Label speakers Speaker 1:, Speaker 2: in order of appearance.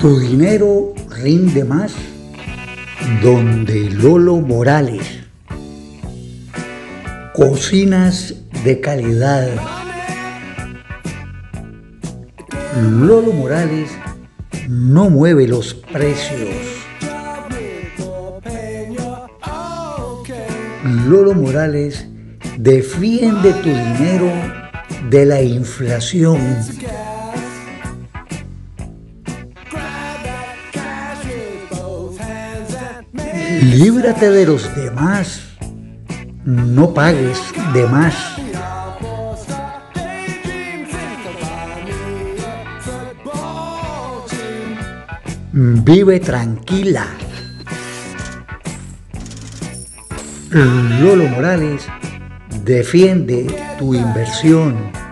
Speaker 1: Tu dinero rinde más donde Lolo Morales. Cocinas de calidad. Lolo Morales no mueve los precios. Lolo Morales defiende tu dinero de la inflación. Líbrate de los demás, no pagues de más. Vive tranquila. Lolo Morales defiende tu inversión.